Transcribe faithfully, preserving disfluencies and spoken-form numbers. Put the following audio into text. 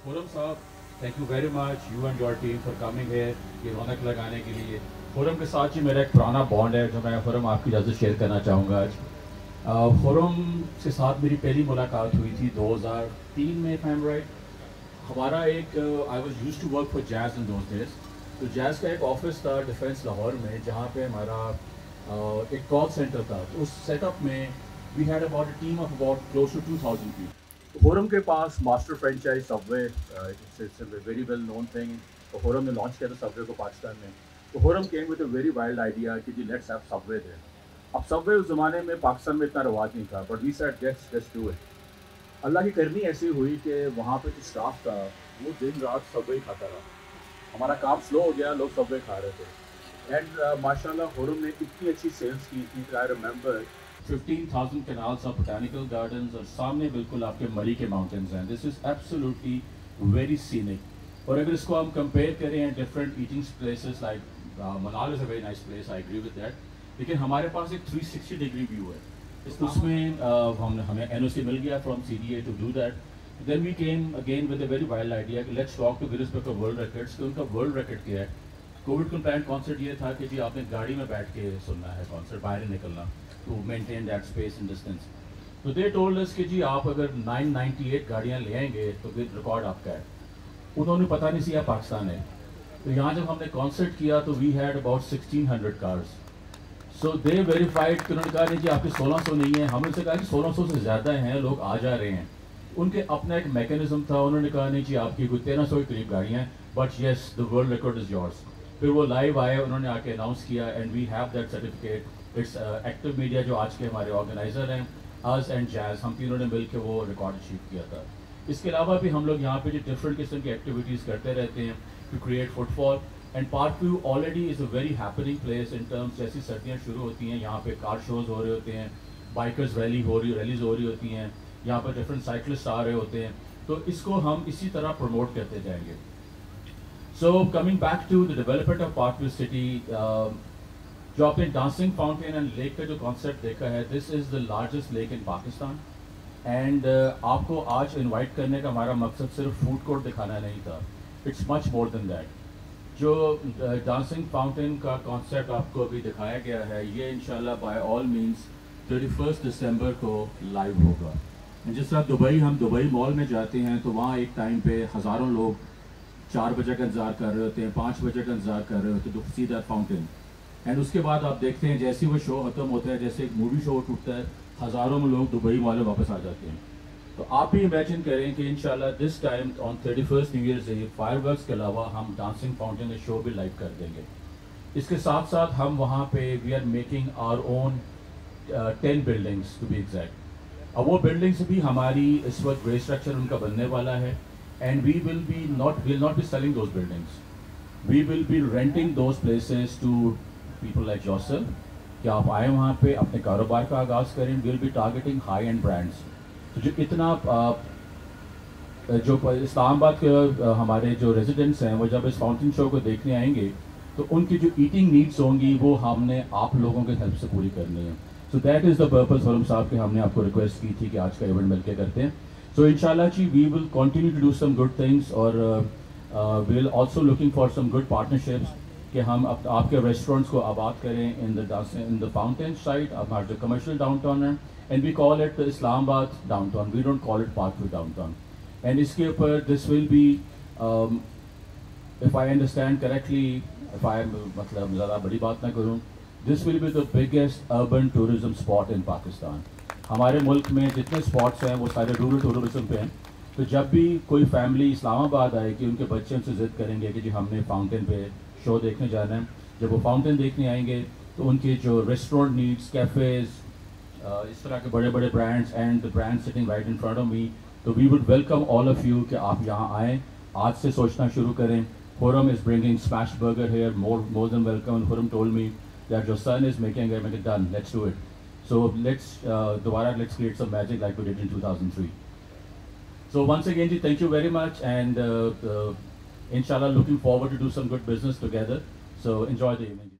खुरम साहब, thank you very much you and your team for coming here, ये रौनक लगाने के लिए। खुरम के साथ ही मेरा एक पुराना बॉन्ड है जो मैं खुरम आपकी इजाज़त शेयर करना चाहूँगा आज। अ, खुरम के साथ मेरी पहली मुलाकात हुई थी दो हज़ार तीन में, इफ आई एम राइट। हमारा एक I was used to work for Jazz in those days. तो जैज़ का एक ऑफिस था डिफेंस लाहौर में, जहाँ पे हमारा uh, एक कॉल सेंटर था। तो उस सेटअप में we had about a team of about close to two thousand people. तो खुरम के पास master franchise Subway, it's a very well known thing. तो खुरम ने लॉन्च किया था सबवे को पाकिस्तान में। तो Khurram came with a very wild idea कि जी लेट्स हैव सबवे देयर। अब सबवे उस ज़माने में पाकिस्तान में इतना रवाज नहीं था, but we said let's let's do it. Allah की करनी ऐसी हुई कि वहाँ पे जो स्टाफ था वो दिन रात सबवे ही खाता रहा। हमारा काम स्लो हो गया, लोग सबवे खा रहे थे। एंड माशाल्लाह खुरम ने इतनी अच्छी सेल्स की थी कि I remember fifteen thousand canals of botanical gardens, और सामने बिल्कुल आपके मरी के माउंटेन्स हैं। This is absolutely very scenic. और अगर इसको हम कंपेयर करें and different eating places like Monal is a very nice place, I agree with that. लेकिन हमारे पास एक थ्री सिक्सटी डिग्री व्यू है। इस उसमें uh, हम हमें एन ओ सी मिल गया from C D A to do that. Then we came again with a very wild idea कि let's talk to Guinness Book of World Records. तो उनका वर्ल्ड रिकॉर्ड क्या है? कोविड कंप्लायंट कॉन्सर्ट ये था कि जी आपने गाड़ी में बैठ के सुनना है कॉन्सर्ट, बाहर नहीं निकलना, to maintain that space and distance. तो दे टोल्ड अस कि जी आप अगर नाइन नाइंटी एट गाड़ियाँ ले आएंगे तो विद रिकॉर्ड आपका है। उन्होंने पता नहीं सिया पाकिस्तान है। तो यहाँ जब हमने कॉन्सर्ट किया तो we had about sixteen hundred cars. So they verified कि उन्होंने कहा नहीं जी आपके सोलह सौ नहीं है। हमने उनसे कहा कि सोलह सौ से ज़्यादा हैं, लोग आ जा रहे हैं। उनके अपना एक मैकेनिज्म था, उन्होंने कहा नहीं जी आपकी कोई तेरह सौ के करीब गाड़ियाँ हैं, but yes the world record is yours. फिर वो लाइव आए, उन्होंने आके अनाउंस किया and we have that certificate. It's active media जो आज के हमारे ऑर्गेनाइजर हैं, अस एंड जैज़, हम तीनों ने मिल के वो रिकॉर्ड अचीव किया था। इसके अलावा भी हम लोग यहाँ पे जो डिफरेंट किस्म की एक्टिविटीज़ करते रहते हैं to create footfall. And Park View already is a very happening place in terms, जैसी सर्दियाँ शुरू होती हैं यहाँ पे कार शोज़ हो रहे होते हैं, बाइकर्स रैली हो रही रैलीज हो रही होती हैं, यहाँ पर डिफरेंट साइकिलिस्ट आ रहे होते हैं। तो इसको हम इसी तरह प्रमोट करते जाएंगे। So coming back to the development of Park View City, जो आपने डांसिंग फाउंटेन एंड लेक का जो कॉन्सेप्ट देखा है, this is the largest lake in Pakistan. And आपको आज इनवाइट करने का हमारा मकसद सिर्फ फूड कोर्ट दिखाना नहीं था, it's much more than that. जो डांसिंग फाउंटेन का कॉन्सेप्ट आपको अभी दिखाया गया है, ये इंशाल्लाह by all means thirty first December को लाइव होगा। जिस तरह दुबई, हम दुबई मॉल में जाते हैं तो वहाँ एक टाइम पे हज़ारों लोग चार बजे का इंतज़ार कर रहे होते हैं, पाँच बजे का इंतज़ार कर रहे होते हैं to see that fountain. And उसके बाद आप देखते हैं जैसे वो शो ख़त्म होता है, जैसे एक मूवी शो टूटता है, हज़ारों में लोग दुबई मॉल में वापस आ जाते हैं। तो आप भी इमेजिन करें कि इंशाल्लाह this time on thirty first New Year's Day fireworks के अलावा हम डांसिंग फाउंटेन का शो भी लाइव कर देंगे। इसके साथ साथ हम वहाँ पे we are making our own ten buildings to be exact. अब वो बिल्डिंग्स भी हमारी इस वक्त ग्रे स्ट्रक्चर उनका बनने वाला है। And we will be not will not be selling those buildings, we will be renting those places to people like yourself, कि आप आए वहाँ पे अपने कारोबार का आगाज़ करें। Will be targeting high and brands. तो जो इतना आ, जो इस्लामाबाद के हमारे जो रेजिडेंट्स हैं वो जब इस फाउंटेन शो को देखने आएंगे तो उनकी जो ईटिंग नीड्स होंगी वो हमने आप लोगों के हेल्प से पूरी करनी है। So that is the purpose Khurram साहब के हमने आपको रिक्वेस्ट की थी कि आज का इवेंट मिलकर करते हैं। सो इंशाल्लाह जी we will continue to do some good things, और we will also looking for some good partnerships कि हम अप, आपके रेस्टोरेंट्स को आबाद करें in the in the fountain side, हमारा जो कमर्शियल डाउनटाउन है, and we call it Islamabad downtown, we don't call it Park View downtown. And इसके ऊपर this will be, if I understand correctly, if I मतलब ज़्यादा बड़ी बात ना करूँ, this will be the biggest urban tourism spot in Pakistan. हमारे मुल्क में जितने स्पॉट्स हैं वो सारे रूरल टूरिज्म पे हैं। तो जब भी कोई फैमिली इस्लामाबाद आएगी, उनके बच्चे उनसे ज़िद करेंगे कि जी हमने फाउंटेन पे शो देखने जाना है। जब वो फाउंटेन देखने आएंगे तो उनके जो रेस्टोरेंट नीड्स, कैफ़ेज़, इस तरह के बड़े बड़े brands and the brand sitting right in front of me, तो we would welcome all of you कि आप यहाँ आएँ, आज से सोचना शुरू करें। Khurram is bringing smash burger here, more more than welcome. And Khurram told me that your son is making it, make it done, let's do it. So let's दोबारा let's create some magic like we did in two thousand three. So once again, ji, thank you very much, and uh, uh, inshallah looking forward to do some good business together. So enjoy the evening.